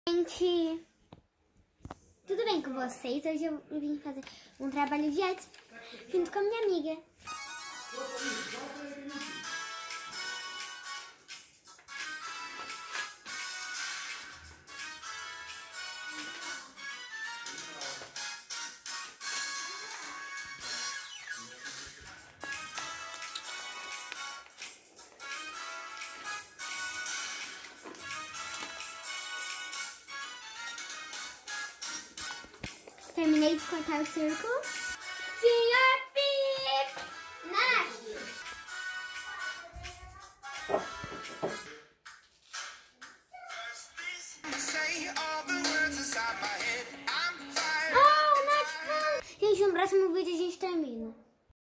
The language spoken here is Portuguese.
Gente, tudo bem com vocês? Hoje eu vim fazer um trabalho de arte junto com a minha amiga. Terminei de cortar o círculo.